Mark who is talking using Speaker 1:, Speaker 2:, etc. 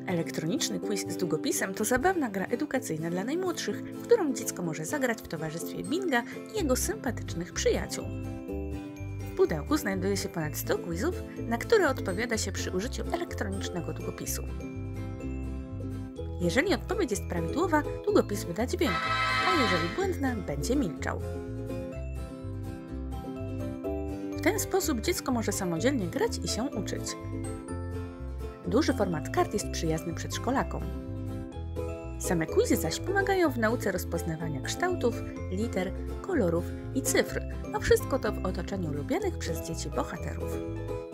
Speaker 1: Elektroniczny quiz z długopisem to zabawna gra edukacyjna dla najmłodszych, w którą dziecko może zagrać w towarzystwie Binga i jego sympatycznych przyjaciół. W pudełku znajduje się ponad 100 quizów, na które odpowiada się przy użyciu elektronicznego długopisu. Jeżeli odpowiedź jest prawidłowa, długopis wyda dźwięk, a jeżeli błędna, będzie milczał. W ten sposób dziecko może samodzielnie grać i się uczyć. Duży format kart jest przyjazny przedszkolakom. Same quizy zaś pomagają w nauce rozpoznawania kształtów, liter, kolorów i cyfr, a wszystko to w otoczeniu lubianych przez dzieci bohaterów.